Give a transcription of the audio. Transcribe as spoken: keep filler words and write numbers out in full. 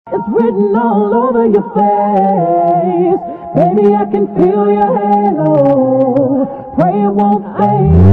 It's written all over your face. Baby, I can feel your halo. Pray it won't fade.